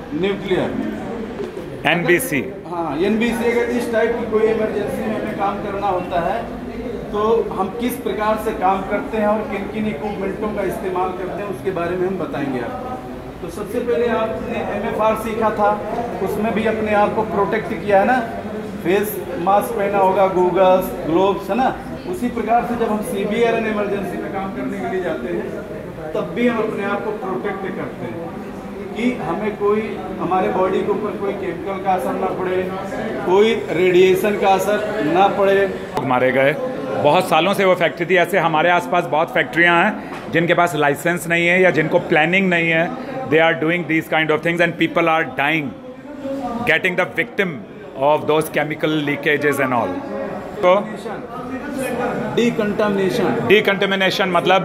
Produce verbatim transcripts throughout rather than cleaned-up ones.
Nuclear N B C. हाँ, N B C अगर इस टाइप की कोई इमरजेंसी में हमें काम करना होता है तो हम किस प्रकार से काम करते हैं और किन किन इक्विपमेंटों का इस्तेमाल करते हैं उसके बारे में हम बताएंगे आपको। तो सबसे पहले आपने एम एफ आर सीखा था, उसमें भी अपने आप को प्रोटेक्ट किया है ना, फेस मास्क पहना होगा, गूगल्स, ग्लोव्स, है ना। उसी प्रकार से जब हम C B R N emergency में काम करने के लिए जाते हैं तब भी हम अपने आप को प्रोटेक्ट करते हैं कि हमें कोई हमारे बॉडी के ऊपर कोई केमिकल का असर ना पड़े, कोई रेडिएशन का असर ना पड़े। मारे गए बहुत सालों से वो फैक्ट्री थी। ऐसे हमारे आसपास बहुत फैक्ट्रियां हैं जिनके पास लाइसेंस नहीं है या जिनको प्लानिंग नहीं है। They are doing these kind of things and people are dying, getting the victim of those chemical leakages and all. तो डीकंटामिनेशन डीकंटामिनेशन मतलब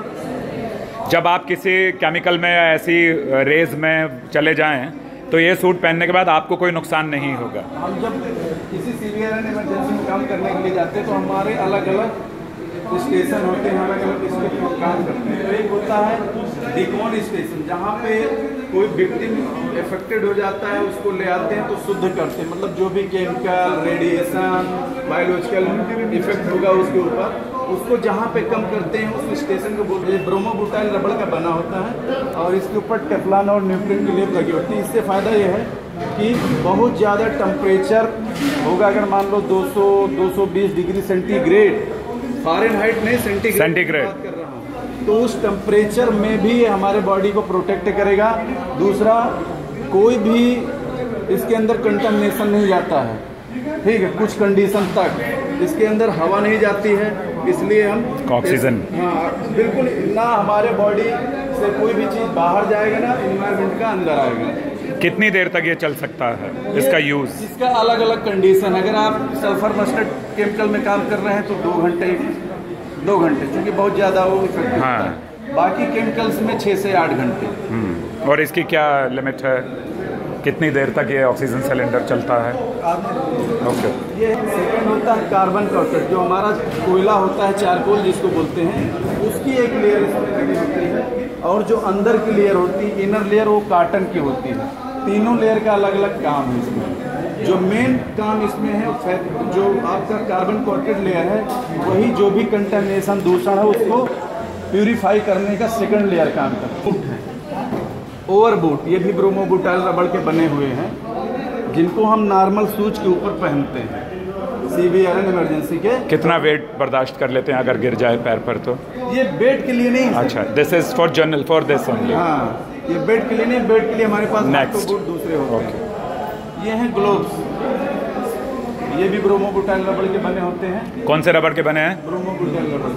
जब आप किसी केमिकल में ऐसी रेज में चले जाएं तो ये सूट पहनने के बाद आपको कोई नुकसान नहीं होगा। हम जब किसी सीवियर इमरजेंसी में काम करने के लिए जाते हैं तो हमारे अलग अलग स्टेशन होते हैं, अलग अलग स्टेशन में काम करते हैं। तो एक होता है डिकॉन स्टेशन, जहाँ पे कोई विक्टिम इफेक्टेड हो जाता है, उसको ले आते हैं तो शुद्ध करते हैं, मतलब जो भी केमिकल, रेडिएशन, बायोलॉजिकल इफेक्ट होगा उसके ऊपर, उसको जहाँ पे कम करते हैं उस स्टेशन को बोलते हैं। ब्रोमोबुटाइल रबड़ का बना होता है और इसके ऊपर टेफ्लॉन और न्यूक्लिन की लेप लगी होती है। इससे फ़ायदा ये है कि बहुत ज़्यादा टेम्परेचर होगा, अगर मान लो दो सौ दो सौ बीस डिग्री सेंटीग्रेड, फ़ारेनहाइट नहीं सेंटीग्रेड सेंटीग्रेड बात कर रहा हूँ, तो उस टेम्परेचर में भी हमारे बॉडी को प्रोटेक्ट करेगा। दूसरा, कोई भी इसके अंदर कंटामिनेशन नहीं जाता है, ठीक है, कुछ कंडीशन तक इसके अंदर हवा नहीं जाती है, इसलिए हम ऑक्सीजन, हाँ बिल्कुल ना, हमारे बॉडी से कोई भी चीज़ बाहर जाएगा ना इन्वायरमेंट का अंदर आएगा। कितनी देर तक ये चल सकता है इसका यूज़? इसका अलग अलग कंडीशन, अगर आप सल्फर मस्टर्ड केमिकल में काम कर रहे हैं तो दो घंटे दो घंटे क्योंकि बहुत ज़्यादा वो इफेक्टिव हाँ। होता है। बाकी केमिकल्स में छः से आठ घंटे। और इसकी क्या लिमिट है, कितनी देर तक ये ऑक्सीजन सिलेंडर चलता है? ओके। ये सेकंड होता है कार्बन कॉर्पेट, जो हमारा कोयला होता है, चारकोल जिसको बोलते हैं, उसकी एक लेयर इसमें लगी होती है, और जो अंदर की लेयर होती है, इनर लेयर, वो कॉटन की होती है। तीनों लेयर का अलग अलग काम है इसमें। जो मेन काम इसमें है, जो आपका कार्बन कॉर्पेट लेयर है, वही जो भी कंटेमिनेशन दूषण है उसको प्यूरिफाई करने का सेकंड लेयर काम करता है। ओवरबूट, ये भी ब्रोमोबुटाइल रबड़ के बने हुए हैं, जिनको हम नॉर्मल शूज के ऊपर पहनते हैं C B R N emergency के। कितना वेट बर्दाश्त कर लेते हैं अगर गिर जाए पैर पर? तो ये बेड के लिए नहीं है। अच्छा, this is for general for this only. हाँ, ये बेड के लिए नहीं, बेड के लिए हमारे पास नेक्स्ट बूट दूसरे होते हैं। ये हैं ग्लोव्स, ये भी ब्रोमोबुटाइल रबड़ के बने होते हैं। कौन से रबड़ के बने हैं? ब्रोमोबुटाइल रबड़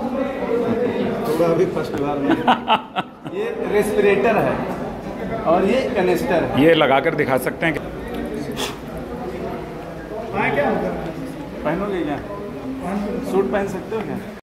के। थोड़ा अभी फर्स्ट बार में ये रेस्पिरेटर है और ये कैनिस्टर है। ये लगाकर दिखा सकते हैं? क्या पहनोगे क्या? सूट पहन सकते हो क्या?